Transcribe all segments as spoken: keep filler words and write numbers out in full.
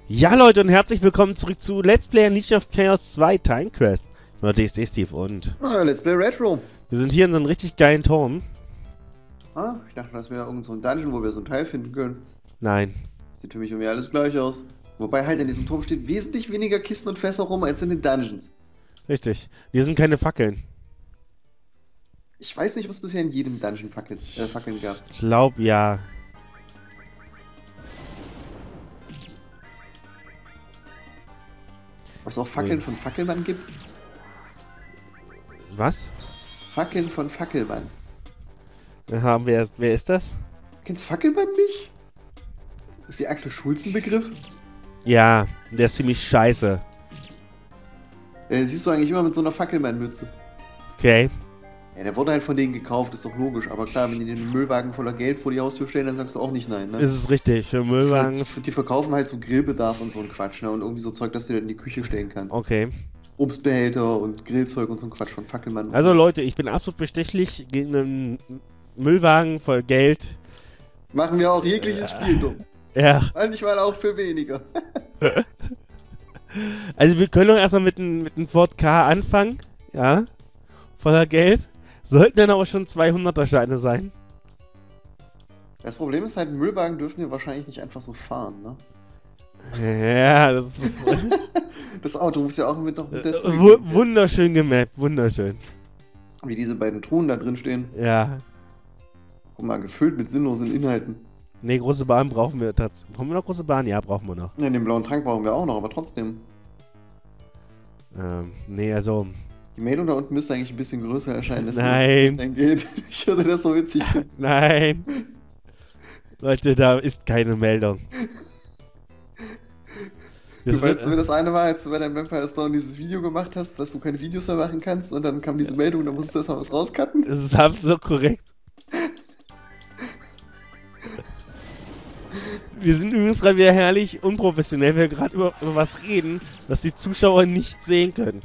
Ja, Leute, und herzlich willkommen zurück zu Let's Play Unleashed of Chaos zwei Time Quest. Ich bin D S D Steve und Ah, Let's Play Retro. wir sind hier in so einem richtig geilen Turm. Ah, ich dachte, das wäre irgend so ein Dungeon, wo wir so ein Teil finden können. Nein. Sieht für mich irgendwie alles gleich aus. Wobei halt in diesem Turm steht wesentlich weniger Kisten und Fässer rum als in den Dungeons. Richtig. Hier sind keine Fackeln. Ich weiß nicht, ob es bisher in jedem Dungeon Fackeln, äh, Fackeln gab. Ich glaub, ja. Ob es auch Fackeln Nee. von Fackelmann gibt? Was? Fackeln von Fackelmann. Aha, wer ist, wer ist das? Kennst Fackelmann nicht? Ist die Axel Schulz ein Begriff? Ja, der ist ziemlich scheiße. Äh, siehst du eigentlich immer mit so einer Fackelmann-Mütze. Okay. Ja, der wurde halt von denen gekauft, ist doch logisch. Aber klar, wenn die den Müllwagen voller Geld vor die Haustür stellen, dann sagst du auch nicht nein, ne? Ist es richtig. Für Müllwagen. Die, die verkaufen halt so Grillbedarf und so ein Quatsch, ne? Und irgendwie so Zeug, dass du dir in die Küche stellen kannst. Okay. Obstbehälter und Grillzeug und so ein Quatsch von Fackelmann. und Also so. Leute, ich bin absolut bestechlich gegen einen Müllwagen voll Geld. Machen wir auch jegliches Spiel dumm. Ja. Manchmal auch für weniger. Also wir können doch erstmal mit einem mit einem Ford K anfangen. Ja. Voller Geld. Sollten dann aber schon zweihunderter Scheine sein. Das Problem ist halt, Müllwagen dürfen wir wahrscheinlich nicht einfach so fahren, ne? Ja, das ist Das Auto muss ja auch mit noch mit dazu. äh, wu wunderschön gemappt, wunderschön. Wie diese beiden Truhen da drin stehen. Ja. Guck mal, gefüllt mit sinnlosen Inhalten. Ne, große Bahn brauchen wir tatsächlich. Brauchen wir noch große Bahn? Ja, brauchen wir noch. Ja, den blauen Trank brauchen wir auch noch, aber trotzdem. Ähm, nee, also. Die Meldung da unten müsste eigentlich ein bisschen größer erscheinen, dass Nein. dann geht. Ich würde das so witzig finden. Nein. Leute, da ist keine Meldung. Du weißt, wie das eine war, als du bei deinem Vampire Stone dieses Video gemacht hast, dass du keine Videos mehr machen kannst und dann kam diese Meldung und dann musstest du erstmal was rauscutten? Das ist absolut korrekt. Wir sind übrigens gerade wieder herrlich unprofessionell, weil wir gerade über, über was reden, was die Zuschauer nicht sehen können.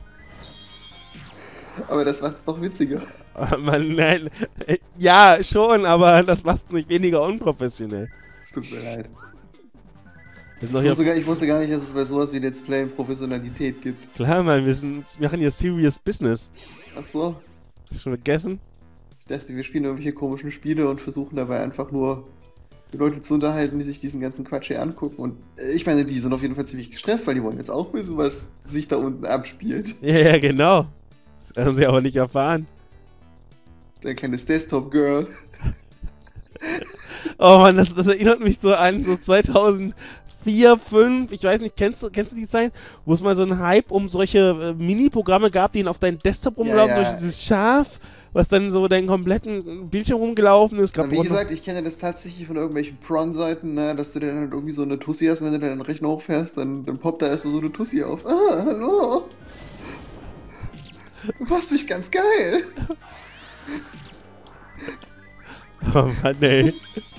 Aber das macht's doch witziger. Aber man, nein, äh, ja, schon, aber das macht es nicht weniger unprofessionell. Es tut mir leid. Wir sind doch Ich hier, wusste, gar, ich wusste gar nicht, dass es bei sowas wie Let's Play Professionalität gibt. klar, Mann, wir, sind, wir machen hier Serious Business. Ach so. Schon vergessen? Ich dachte, wir spielen irgendwelche komischen Spiele und versuchen dabei einfach nur die Leute zu unterhalten, die sich diesen ganzen Quatsch hier angucken. Und äh, ich meine, die sind auf jeden Fall ziemlich gestresst, weil die wollen jetzt auch wissen, was sich da unten abspielt. Ja, ja, genau. Das werden sie aber nicht erfahren. Dein kleines Desktop-Girl. Oh Mann, das, das erinnert mich so an so zweitausendvier, fünf, ich weiß nicht, kennst du, kennst du die Zeit, wo es mal so einen Hype um solche äh, Mini-Programme gab, die auf deinen Desktop rumlaufen, ja. durch dieses Schaf, was dann so deinen kompletten Bildschirm rumgelaufen ist. Na, wie gesagt, ich kenne das tatsächlich von irgendwelchen Prawn-Seiten, ne, dass du dann halt irgendwie so eine Tussi hast, wenn du deinen Rechner hochfährst, dann, dann poppt da erstmal so eine Tussi auf. Ah, hallo! Du machst mich ganz geil! Oh Mann, ey.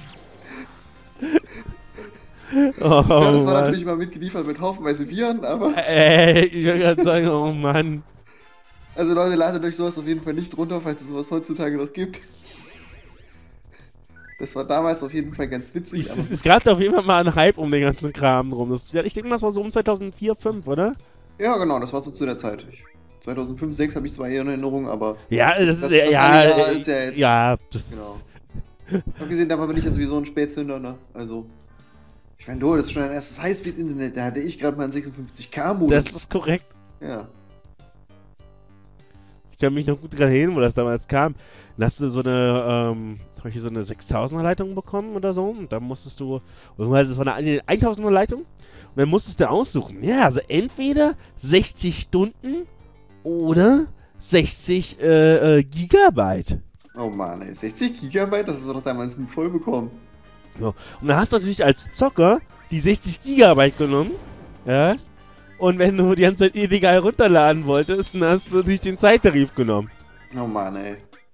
Oh, Ich glaube, das war Mann. natürlich mal mitgeliefert mit haufenweise Viren, aber... Ey, ich will gerade sagen, oh Mann. Also Leute, ladet euch sowas auf jeden Fall nicht runter, falls es sowas heutzutage noch gibt. Das war damals auf jeden Fall ganz witzig, Es aber... ist, ist gerade auf jeden Fall mal ein Hype um den ganzen Kram drum. Das, ich denke mal, das war so um zweitausendvier, fünf, oder? Ja, genau, das war so zu der Zeit. Ich, zweitausendfünf, zweitausendsechs habe ich zwar eher in Erinnerung, aber... Ja, das, Das- ist das ja, andere ja, Jahr ist ja jetzt- ja, das Genau. Abgesehen davon bin ich ja sowieso ein Spätzünder, ne? Also... Ich meine, du, das ist schon ein erstes Highspeed-Internet, da hatte ich gerade mal einen sechsundfünfzig K-Modus. das ist korrekt. Ja. Ich kann mich noch gut daran erinnern, wo das damals kam. Dann hast du so eine, ähm, hab ich so eine sechstausender Leitung bekommen oder so. Und dann musstest du, beziehungsweise es war eine tausender Leitung. Und dann musstest du aussuchen. Ja, also entweder sechzig Stunden oder sechzig äh, äh, Gigabyte. Oh Mann, ey, sechzig Gigabyte, das ist doch damals nie voll bekommen. So. Und dann hast du natürlich als Zocker die sechzig Gigabyte genommen. Ja. Und wenn du die ganze Zeit illegal runterladen wolltest, dann hast du natürlich den Zeittarif genommen. Oh Mann, ey.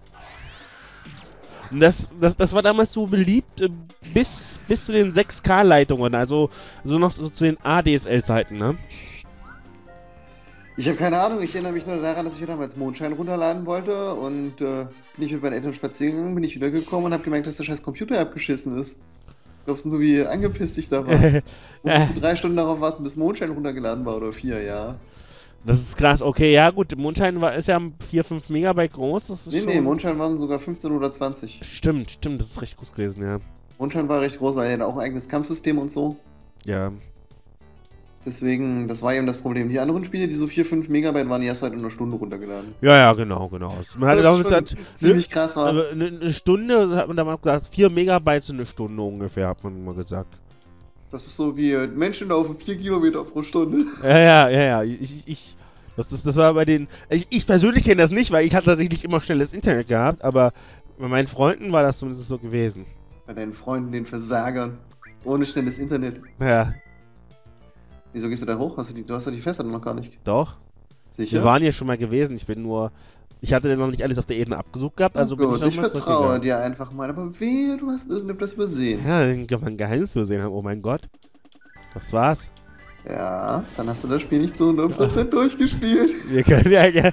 Und das, das, das war damals so beliebt äh, bis, bis zu den sechs K-Leitungen, also so noch so zu den A D S L-Zeiten, ne? Ich habe keine Ahnung, ich erinnere mich nur daran, dass ich damals Mondschein runterladen wollte und äh, bin ich mit meinen Eltern spazieren gegangen, bin ich wiedergekommen und habe gemerkt, dass der scheiß Computer abgeschissen ist. glaubst du, so wie angepisst ich da war? Musstest du drei Stunden darauf warten, bis Mondschein runtergeladen war oder vier, ja. Das ist krass. Okay, ja gut, Mondschein war, ist ja vier, fünf Megabyte groß. Das ist Nee, schon... nee, Mondschein waren sogar fünfzehn oder zwanzig. Stimmt, stimmt, das ist recht groß gewesen, ja. Mondschein war recht groß, weil er hat auch ein eigenes Kampfsystem und so. Ja. Deswegen, das war eben das Problem. Die anderen Spiele, die so vier, fünf Megabyte waren, die erst seit einer Stunde runtergeladen. Ja, ja, genau, genau. Man hat, Das glaube ist ich, schon gesagt, ziemlich krass war. aber eine, eine Stunde, hat man damals gesagt, vier Megabyte sind eine Stunde ungefähr, hat man mal gesagt. Das ist so wie Menschen laufen vier Kilometer pro Stunde. Ja, ja, ja, ja. Ich, ich, das, ist, das war bei den. Ich, ich persönlich kenne das nicht, weil ich hatte tatsächlich immer schnelles Internet gehabt, aber bei meinen Freunden war das zumindest so gewesen. Bei deinen Freunden, den Versagern. Ohne schnelles Internet. Ja, Wieso gehst du da hoch? Hast du, die, du hast ja die Festplatte noch gar nicht. doch. Sicher? Wir waren ja schon mal gewesen. Ich bin nur. Ich hatte dann noch nicht alles auf der Ebene abgesucht gehabt, also oh bin Gott, ich ich noch mal vertraue zurückgegangen. dir einfach mal. Aber wehe, du hast irgendetwas übersehen. Ja, dann kann man ein Geheimnis gesehen haben. Oh mein Gott. Das war's. Ja, dann hast du das Spiel nicht zu hundert Prozent durchgespielt. Wir können ja. Ja,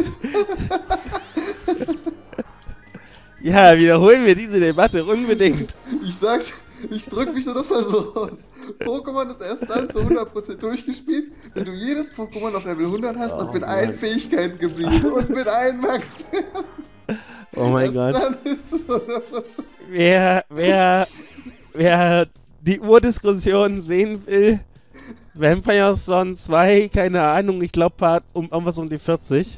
ja, wiederholen wir diese Debatte unbedingt. Ich sag's, ich drück mich da doch mal so aus. Pokémon ist erst dann zu hundert Prozent durchgespielt, wenn du jedes Pokémon auf Level hundert hast Oh und mit Mann. allen Fähigkeiten geblieben und mit allen Max. Oh mein erst Gott. dann ist es hundert Prozent. Wer, wer, wer die Urdiskussion sehen will, Vampire Storm zwei, keine Ahnung, ich glaube um irgendwas um die vierzig.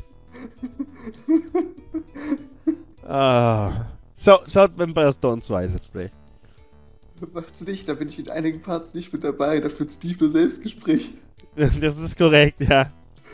Ah. Schau, schaut Vampire Storm zwei Let's Play. Macht's nicht, da bin ich in einigen Parts nicht mit dabei, da führt Steve nur Selbstgespräch. Das ist korrekt, ja.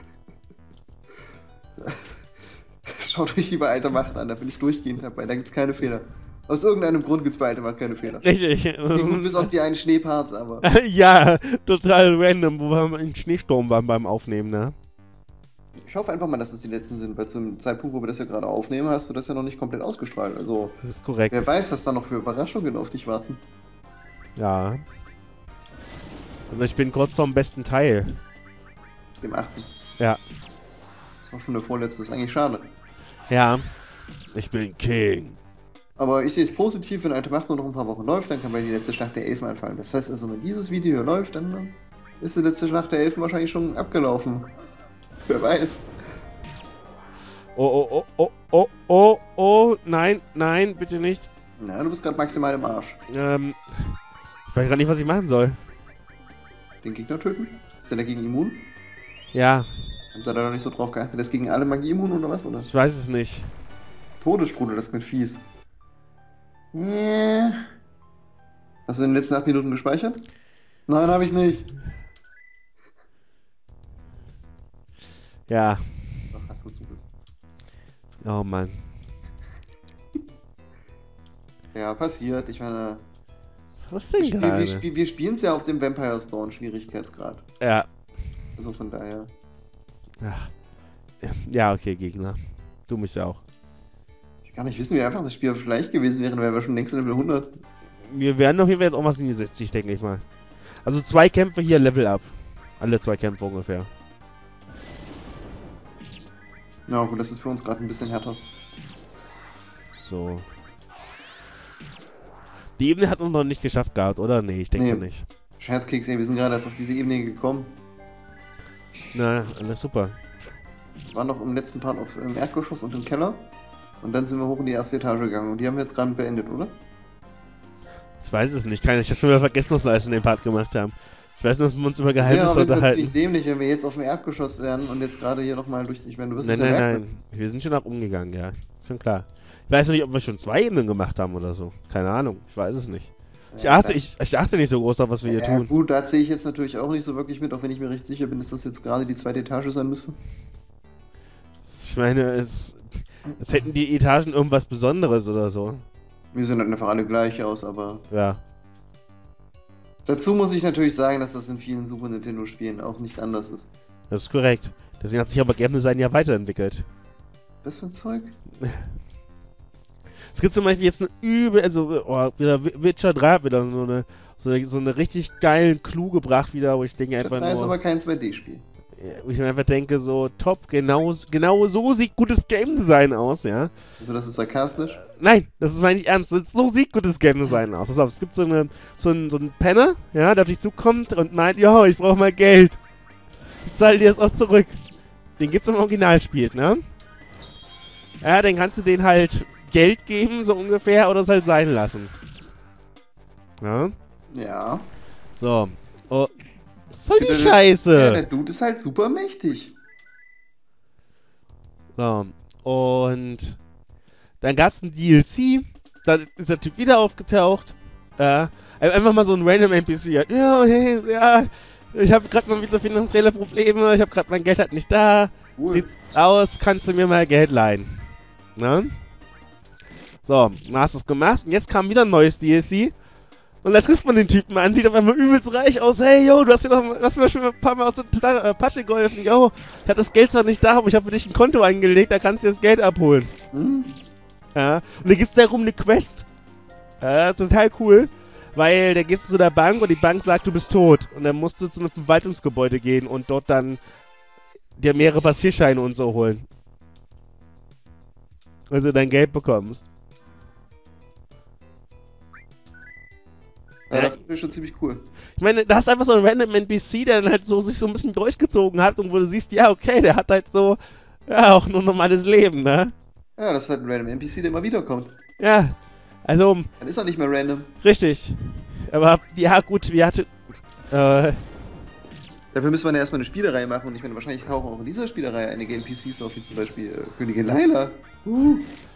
Schaut euch lieber Alte Macht an, da bin ich durchgehend dabei, da gibt's keine Fehler. Aus irgendeinem Grund gibt's bei Alte Macht keine Fehler. Richtig. Gut, bis auf die einen Schneeparts, aber. Ja, total random, wo wir im Schneesturm waren beim Aufnehmen, ne? Ich hoffe einfach mal, dass es die letzten sind, weil zum Zeitpunkt, wo wir das ja gerade aufnehmen, hast du das ja noch nicht komplett ausgestrahlt. Also, Das ist korrekt. wer weiß, was da noch für Überraschungen auf dich warten. Ja. Also ich bin kurz vorm besten Teil. Dem achten. Ja. Das war schon der vorletzte, das ist eigentlich schade. Ja. Ich bin King. Aber ich sehe es positiv, wenn Alte Macht nur noch ein paar Wochen läuft, dann kann man die letzte Schlacht der Elfen anfallen. Das heißt also, wenn dieses Video hier läuft, dann ist die letzte Schlacht der Elfen wahrscheinlich schon abgelaufen. Wer weiß. Oh, oh, oh, oh, oh, oh, oh, nein, nein, bitte nicht. Na, du bist gerade maximal im Arsch. Ähm, ich weiß gerade nicht, was ich machen soll. Den Gegner töten? Ist der dagegen immun? Ja, Habt ihr da noch nicht so drauf geachtet? Der ist gegen alle Magie immun oder was, oder? ich weiß es nicht. Todesstrudel, das klingt fies. Yeah. Hast du in den letzten acht Minuten gespeichert? Nein, habe ich nicht. Ja. Doch, hast du zugehört. Oh Mann. Ja, passiert. Ich meine, Was ist denn wir, wir, gerade? spiel, wir spielen es ja auf dem Vampire Storm Schwierigkeitsgrad. Ja. Also von daher. Ach. Ja, okay, Gegner. Du mich auch. Ich kann nicht wissen, wie einfach das Spiel vielleicht gewesen wäre, wären wir schon längst in Level hundert. Wir werden auf jeden Fall jetzt auch was in die sechzig, denke ich mal. Also zwei Kämpfe hier Level up. Alle zwei Kämpfe ungefähr. Ja, gut, das ist für uns gerade ein bisschen härter. So. Die Ebene hat uns noch nicht geschafft gehabt, oder? Nee, ich denke Nee. nicht. Scherzkeks, ey, wir sind gerade erst auf diese Ebene gekommen. Na, alles super. Wir waren noch im letzten Part auf, im Erdgeschoss und im Keller. Und dann sind wir hoch in die erste Etage gegangen. Und die haben wir jetzt gerade beendet, oder? Ich weiß es nicht. Keine, ich habe schon wieder vergessen, was wir alles in dem Part gemacht haben. Ich weiß nur, dass wir uns über Ja, Geheimnisse auf jeden Fall unterhalten. ziemlich dämlich, wenn wir jetzt auf dem Erdgeschoss wären und jetzt gerade hier nochmal durch. Ich meine, du wirst Nein, es ja nein, merken. nein. Wir sind schon nach umgegangen, ja. Ist schon klar. Ich weiß noch nicht, ob wir schon zwei Ebenen gemacht haben oder so. Keine Ahnung. Ich weiß es nicht. Ich Ja, achte, ich, ich achte nicht so groß auf, was wir hier ja, tun. gut, da zähle ich jetzt natürlich auch nicht so wirklich mit, auch wenn ich mir recht sicher bin, dass das jetzt gerade die zweite Etage sein müsste. Ich meine, es, es hätten die Etagen irgendwas Besonderes oder so. Wir sehen halt einfach alle gleich aus, aber Ja. dazu muss ich natürlich sagen, dass das in vielen Super Nintendo-Spielen auch nicht anders ist. Das ist korrekt. Deswegen hat sich aber Game Design ja weiterentwickelt. Was für ein Zeug? Es gibt zum Beispiel jetzt eine übel, also oh, wieder Witcher drei hat wieder so eine, so eine, so eine richtig geilen Clou gebracht wieder, wo ich denke einfach Das ist nur, aber kein zwei D-Spiel. wo ich mir einfach denke so, top, genau, genau so sieht gutes Game Design aus, ja. Also das ist sarkastisch. Nein, das ist meine ich ernst. Das ist, so sieht gutes Game Design aus. Pass auf, es gibt so, eine, so, einen, so einen Penner, ja, der auf dich zukommt und meint, jo, ich brauche mal Geld. Ich zahle dir das auch zurück. Den gibt's im Originalspiel, ne? Ja, dann kannst du den halt Geld geben, so ungefähr, oder es halt sein lassen. Ja? Ja. So. Oh. Was soll die Der- Scheiße? Ja, der Dude ist halt super mächtig. So. Und dann gab's ein D L C. Da ist der Typ wieder aufgetaucht. Ja. Einfach mal so ein random N P C. Halt, ja, hey, ja. Ich habe gerade mal wieder finanzielle Probleme. Ich habe gerade mein Geld halt nicht da. Cool. Sieht's aus, kannst du mir mal Geld leihen. Ne? So, dann hast du es gemacht. Und jetzt kam wieder ein neues D L C. Und da trifft man den Typen an, sieht auf einmal übelst reich aus. Hey, yo, du hast mir, doch, du hast mir schon ein paar Mal aus der Ta- äh, Patsche geholfen. Yo, ich hatte das Geld zwar nicht da, aber ich habe für dich ein Konto eingelegt, da kannst du dir das Geld abholen. Hm? Ja, und da gibt's darum eine Quest. Ja, total cool. Weil da gehst du zu der Bank und die Bank sagt, du bist tot. Und dann musst du zu einem Verwaltungsgebäude gehen und dort dann dir mehrere Passierscheine und so holen. Und du dein Geld bekommst. Ja, das ist schon ziemlich cool. Ich meine, da hast einfach so einen random N P C, der dann halt so sich so ein bisschen durchgezogen hat und wo du siehst, ja, okay, der hat halt so, ja, auch nur ein normales Leben, ne? Ja, das ist halt ein random N P C, der immer wiederkommt. Ja, also, Dann ist er nicht mehr random. richtig. Aber, ja, gut, wir hatten, äh, Dafür müssen wir ja erstmal eine Spielerei machen und ich meine, wahrscheinlich tauchen auch in dieser Spielerei einige N P Cs auf, wie zum Beispiel äh, Königin Laila. Uh.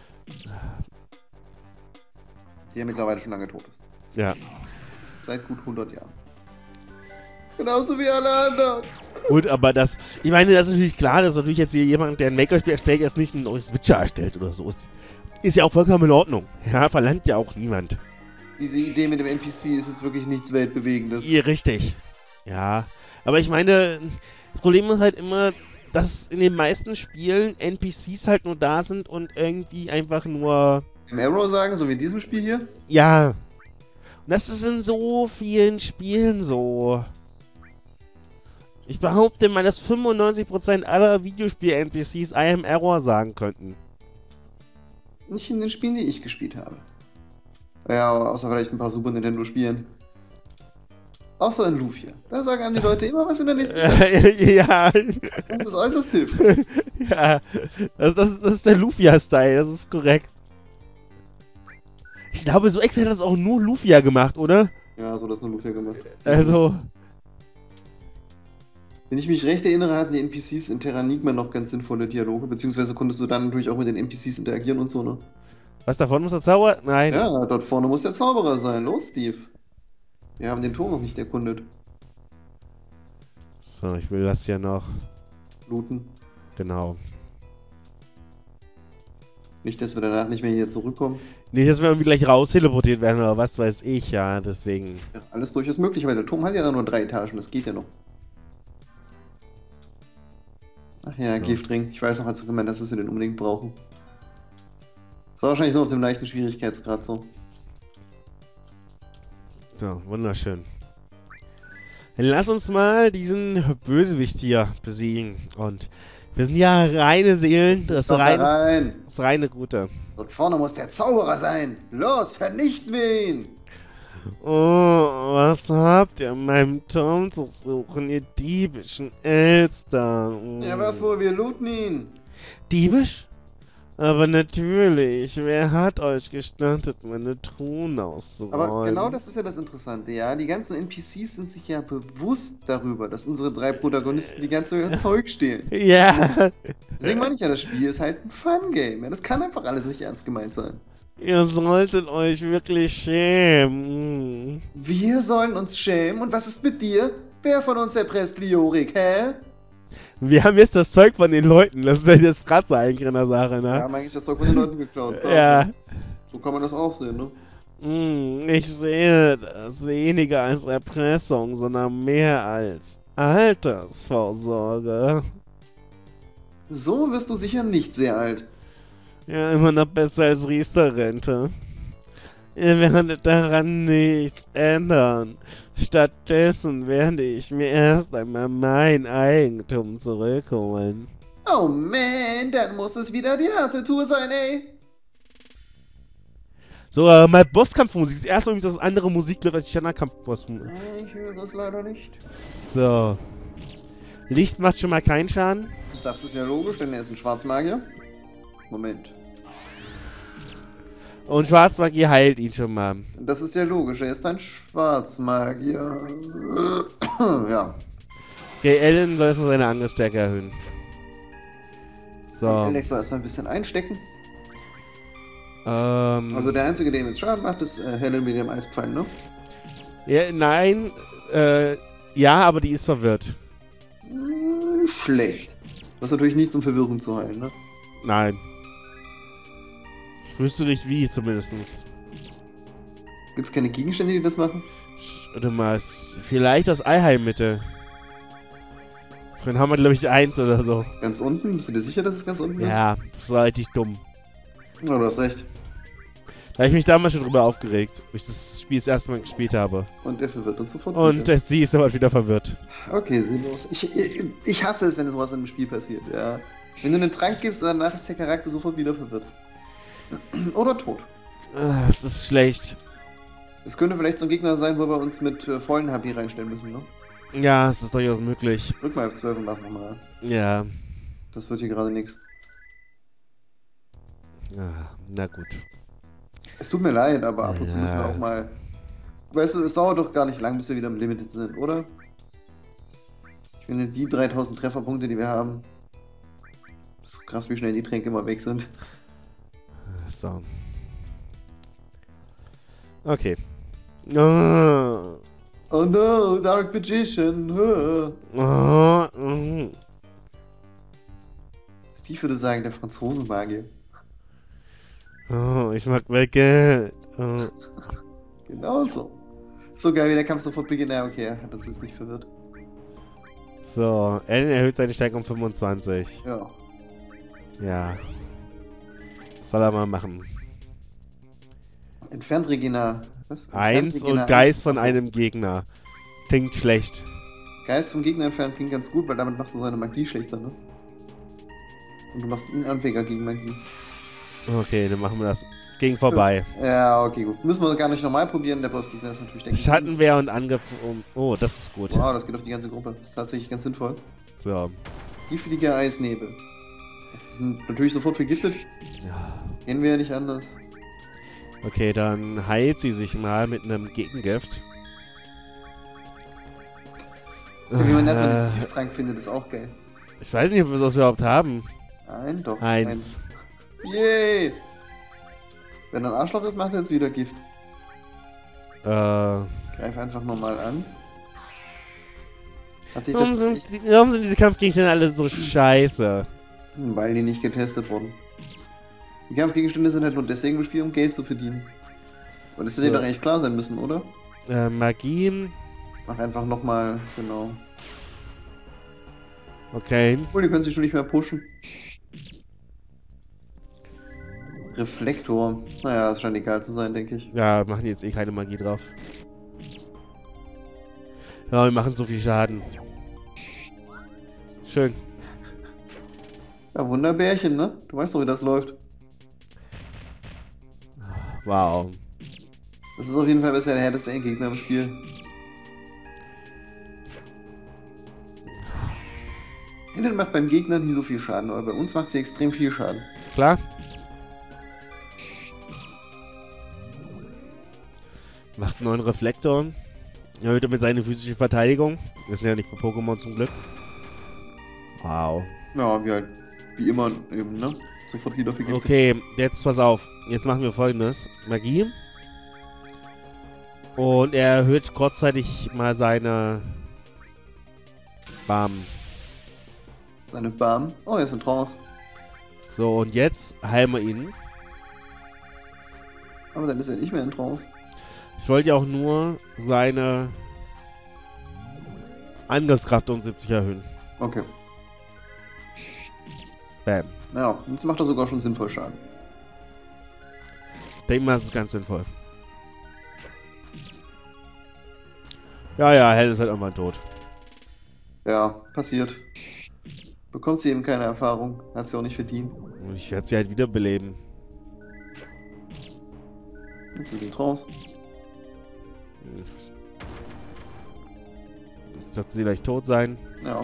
Die ja mittlerweile schon lange tot ist. ja. Seit gut hundert Jahren. Genauso wie alle anderen. Gut, aber das, ich meine, das ist natürlich klar, dass natürlich jetzt hier jemand, der ein Maker-Spiel erstellt, jetzt nicht ein neues Witcher erstellt oder so. Ist, ist ja auch vollkommen in Ordnung. Ja, verlangt ja auch niemand. Diese Idee mit dem N P C ist jetzt wirklich nichts Weltbewegendes. Ja, richtig. Ja, aber ich meine, das Problem ist halt immer, dass in den meisten Spielen N P Cs halt nur da sind und irgendwie einfach nur, Im Arrow sagen, so wie in diesem Spiel hier. ja. Und das ist in so vielen Spielen so. Ich behaupte mal, dass fünfundneunzig Prozent aller Videospiel-N P Cs I am Error sagen könnten. Nicht in den Spielen, die ich gespielt habe. Ja, außer vielleicht ein paar Super Nintendo-Spielen. Außer in Lufia. Da sagen einem die Leute immer was in der nächsten Stadt. Ja. Das ist äußerst hilfreich. Ja. Das, das, das ist der Lufia-Style, das ist korrekt. Ich glaube, so extra hat das auch nur Lufia gemacht, oder? Ja, so hat das nur Lufia gemacht. Also. Wenn ich mich recht erinnere, hatten die N P Cs in Terranigma noch ganz sinnvolle Dialoge, beziehungsweise konntest du dann natürlich auch mit den N P Cs interagieren und so, ne? Was davon muss der Zauber? Nein. Ja, dort vorne muss der Zauberer sein. Los, Steve. Wir haben den Turm noch nicht erkundet. So, ich will das hier noch. Looten. Genau. Nicht, dass wir danach nicht mehr hier zurückkommen. Nicht, dass wir irgendwie gleich raus teleportiert werden oder was weiß ich, ja, deswegen. Ja, alles durchaus möglich, weil der Turm hat ja nur drei Etagen, das geht ja noch. Ach ja, Ja. Giftring. Ich weiß noch, als du gemeint hast, dass wir den unbedingt brauchen. Das war wahrscheinlich nur auf dem leichten Schwierigkeitsgrad so. So, wunderschön. Dann lass uns mal diesen Bösewicht hier besiegen. Und wir sind ja reine Seelen. Das ist Doch da rein, rein! das ist reine Gute. Dort vorne muss der Zauberer sein! Los, vernichten wir ihn! Oh, was habt ihr in meinem Turm zu suchen, ihr diebischen Elster? Ja, was wohl, wir looten ihn! Diebisch? Aber natürlich, wer hat euch gestattet, meine Truhen auszuräumen? Aber genau das ist ja das Interessante, ja. Die ganzen N P Cs sind sich ja bewusst darüber, dass unsere drei Protagonisten die ganze Zeit Zeug stehlen. Ja, Deswegen meine ich ja, das Spiel ist halt ein Fun-Game. Ja, das kann einfach alles nicht ernst gemeint sein. ihr solltet euch wirklich schämen. Wir sollen uns schämen. Und was ist mit dir? Wer von uns erpresst Liorik, hä? Wir haben jetzt das Zeug von den Leuten. Das ist ja das Krasse eigentlich in der Sache, Wir ne? haben eigentlich das Zeug von den Leuten geklaut. klar. Ja. So kann man das auch sehen, ne? Hm, ich sehe das weniger als Erpressung, sondern mehr als Altersvorsorge. So wirst du sicher nicht sehr alt. Ja, immer noch besser als Riester-Rente. Ihr werdet daran nichts ändern. Stattdessen werde ich mir erst einmal mein Eigentum zurückholen. Oh man, dann muss es wieder die harte Tour sein, ey. So, äh, mal Bosskampfmusik. Das erste Mal, dass andere Musik läuft als die Standardkampf-Bossmusik. Ich höre das leider nicht. So. Licht macht schon mal keinen Schaden. Das ist ja logisch, denn er ist ein Schwarzmagier. Moment. Und Schwarzmagie heilt ihn schon mal. Das ist ja logisch, er ist ein Schwarzmagier. Ja. Okay, Ellen soll erstmal seine Angriffsstärke erhöhen. So. Alex soll erstmal ein bisschen einstecken. Ähm. Also der Einzige, der ihm jetzt Schaden macht, ist äh, Helen mit dem Eispfeil, ne? Ja, nein. Äh, ja, aber die ist verwirrt. Hm, schlecht. Das ist natürlich nichts, um Verwirrung zu heilen, ne? Nein. Ich wüsste nicht wie, zumindestens. Gibt's keine Gegenstände, die das machen? Warte mal, vielleicht das Eiheilmittel. Dann haben wir, glaube ich, eins oder so. Ganz unten? Bist du dir sicher, dass es ganz unten ist? Ja, das war richtig dumm. Ja, du hast recht. Da habe ich mich damals schon drüber aufgeregt, wo ich das Spiel das erste Mal gespielt habe. Und er verwirrt uns sofort. Und wieder. äh, sie ist aber wieder verwirrt. Okay, sinnlos. Ich, ich, ich hasse es, wenn sowas in einem Spiel passiert, ja. Wenn du einen Trank gibst, danach ist der Charakter sofort wieder verwirrt. Oder tot. Ah, das ist schlecht. Es könnte vielleicht so ein Gegner sein, wo wir uns mit äh, vollen H P reinstellen müssen, ne? Ja, es ist durchaus möglich. Drück mal F zwölf und mach's nochmal. Ja. Das wird hier gerade nichts. Ah, na gut. Es tut mir leid, aber ab und zu Ja. müssen wir auch mal... Weißt du, es dauert doch gar nicht lang, bis wir wieder im Limited sind, oder? Ich finde, die dreitausend Trefferpunkte, die wir haben... Ist krass, wie schnell die Tränke immer weg sind. So. Okay. Ah. Oh no, Dark Magician! Huh. Ah, mm. Steve würde sagen, der Franzosen-Magier. Oh, ich mag mehr Geld. Oh. Genau so. So geil, wie der Kampf sofort beginnt. Ja, okay, er hat uns jetzt nicht verwirrt. So, Ellen erhöht seine Stärke um fünfundzwanzig. Ja. Ja. Soll er mal machen. Entfernt Regina. Was? Entfernt Eins Regina und Geist eins. von Okay. einem Gegner. Klingt schlecht. Geist vom Gegner entfernen klingt ganz gut, weil damit machst du seine Magie schlechter, ne? Und du machst ihn Anfänger gegen Magie. Okay, dann machen wir das. Ging vorbei. Ja, okay, gut. Müssen wir gar nicht nochmal probieren. Der Bossgegner ist natürlich denken. Schattenwehr und Angriff um. Oh, das ist gut. Wow, das geht auf die ganze Gruppe. Das ist tatsächlich ganz sinnvoll. So. Giftiger Eisnebel. Die sind natürlich sofort vergiftet. Ja. Kennen wir ja nicht anders. Okay, dann heilt sie sich mal mit einem Gegengift. Wie man erstmal Äh, diesen Gifttrank findet, ist auch geil. Ich weiß nicht, ob wir das überhaupt haben. Ein, doch. Eins. Eins. Yay! Wenn er ein Arschloch ist, macht er jetzt wieder Gift. Äh. Greif einfach nochmal an. Hat sich Warum das sind, nicht, die, warum sind diese Kampfgegenstände alle so scheiße? weil die nicht getestet wurden. Die Kampfgegenstände sind halt nur deswegen im Spiel, um Geld zu verdienen. Und das hätte So. dir doch eigentlich klar sein müssen, oder? Äh, Magie. Mach einfach nochmal, genau. Okay. Oh, die können sich schon nicht mehr pushen. Reflektor. Naja, es scheint egal zu sein, denke ich. Ja, machen jetzt eh keine Magie drauf. Ja, wir machen so viel Schaden. Schön. Ja, Wunderbärchen, ne? Du weißt doch, wie das läuft. Wow. Das ist auf jeden Fall bisher der härteste Endgegner im Spiel. Hidden macht beim Gegner nie so viel Schaden, aber bei uns macht sie extrem viel Schaden. Klar. Macht einen neuen Reflektor. Erhöht damit seine physische Verteidigung. Wir sind ja nicht bei Pokémon zum Glück. Wow. Ja, wie halt, wie immer eben, ne? Sofort wieder vergiftet. Okay, jetzt pass auf. Jetzt machen wir folgendes. Magie. Und er erhöht kurzzeitig mal seine Bam. Seine Bam. Oh, er ist in Trance. So, und jetzt heilen wir ihn. Aber dann ist er nicht mehr in Trance. Ich wollte ja auch nur seine Angriffskraft um siebzig erhöhen. Okay. Bam. Ja, jetzt macht er sogar schon sinnvoll Schaden. Denk mal, das ist ganz sinnvoll. Ja, ja, Hell ist halt irgendwann tot. Ja, passiert. Bekommt sie eben keine Erfahrung. Hat sie auch nicht verdient. Und ich werde sie halt wiederbeleben. Jetzt ist sie raus. Jetzt wird sie gleich tot sein. Ja.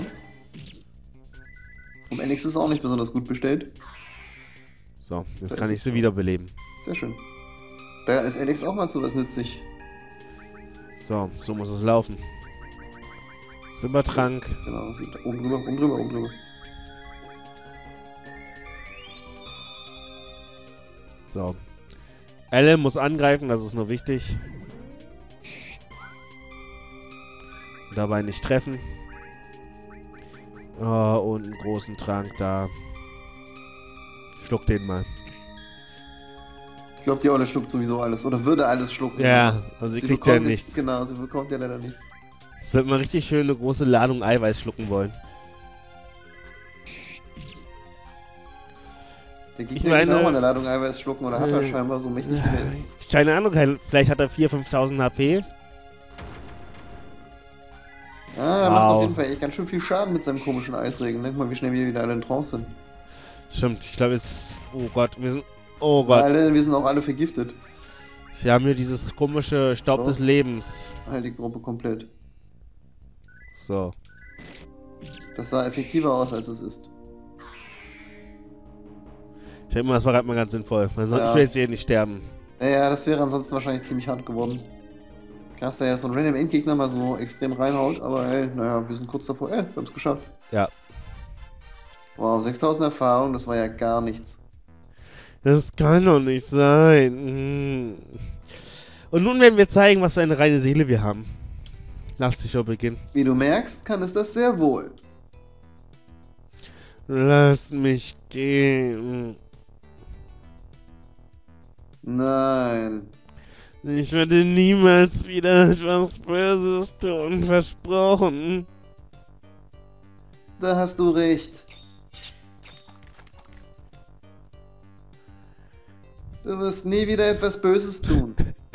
Um Alex ist auch nicht besonders gut bestellt. So, jetzt Da kann ist ich sie es. wiederbeleben. Sehr schön. Da ist Alex auch mal zu was nützlich. So, so muss es laufen. Silbertrank. Genau, sieht oben drüber, oben drüber, oben drüber. So. Elle muss angreifen, das ist nur wichtig. Dabei nicht treffen. Oh, und einen großen Trank da. Schluck den mal. Ich glaube, die Olle schluckt sowieso alles. Oder würde alles schlucken. Ja, also sie, sie kriegt ja bekommt nichts. Es, genau, sie bekommt ja leider nichts. Ich würde mal richtig schön eine große Ladung Eiweiß schlucken wollen. Der Ich Gegner kann meine- auch mal eine Ladung Eiweiß schlucken oder hat er Äh, scheinbar so mächtig wie er ist. Keine Ahnung, vielleicht hat er viertausend, fünftausend H P. Ah, er macht Wow. auf jeden Fall echt ganz schön viel Schaden mit seinem komischen Eisregen. Denk mal, wie schnell wir wieder alle in Trance sind. Stimmt, ich glaube jetzt... Oh Gott, wir sind... Oh Wir sind Gott. Alle, wir sind auch alle vergiftet. Wir haben hier dieses komische Staub Los. des Lebens. Halt die Gruppe komplett. So. Das sah effektiver aus, als es ist. Ich denke mal, das war gerade mal ganz sinnvoll. Weil sonst Ja. ich will jetzt hier nicht sterben. Naja, das wäre ansonsten wahrscheinlich ziemlich hart geworden. Krass, der ja so ein random Endgegner mal so extrem reinhaut, aber ey, naja, wir sind kurz davor. Ey, wir haben es geschafft. Ja. Wow, sechstausend Erfahrung, das war ja gar nichts. Das kann doch nicht sein. Hm. Und nun werden wir zeigen, was für eine reine Seele wir haben. Lass die Show beginnen. Wie du merkst, kann es das sehr wohl. Lass mich gehen. Nein. Ich werde niemals wieder etwas Böses tun, versprochen. Da hast du recht. Du wirst nie wieder etwas Böses tun.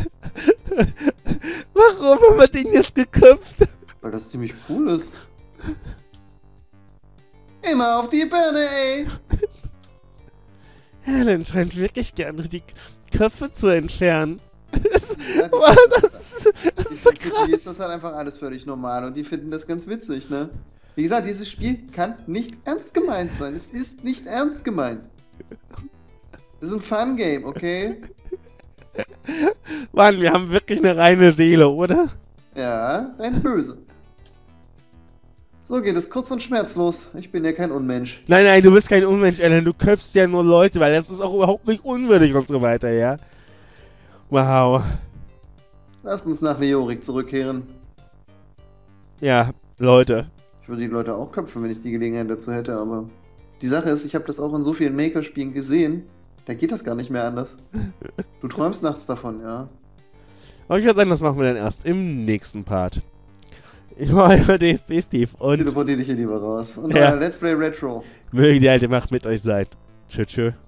Warum haben wir den jetzt geköpft? Weil das ziemlich cool ist. Immer auf die Birne, ey! Helen scheint wirklich gerne die Köpfe zu entfernen. Das, Ja, die wow, finden das, ist, das ist so Für die krass. ist das halt einfach alles völlig normal und die finden das ganz witzig, ne? Wie gesagt, dieses Spiel kann nicht ernst gemeint sein. Es ist nicht ernst gemeint. Das ist ein Fun-Game, okay? Mann, wir haben wirklich eine reine Seele, oder? Ja, rein böse. So geht es kurz und schmerzlos. Ich bin ja kein Unmensch. Nein, nein, du bist kein Unmensch, Ellen. Du köpfst ja nur Leute, weil das ist auch überhaupt nicht unwürdig und so weiter, ja? Wow. Lasst uns nach Leorik zurückkehren. Ja, Leute. Ich würde die Leute auch köpfen, wenn ich die Gelegenheit dazu hätte, aber... Die Sache ist, ich habe das auch in so vielen Maker-Spielen gesehen, da geht das gar nicht mehr anders. Du träumst nachts davon, ja. Aber ich würde sagen, das machen wir dann erst im nächsten Part. Ich war euer D S D Steve und Teleportier dich hier lieber raus. Und Ja. euer Let's Play Retro. möge die alte Macht mit euch sein. Tschö, tschö.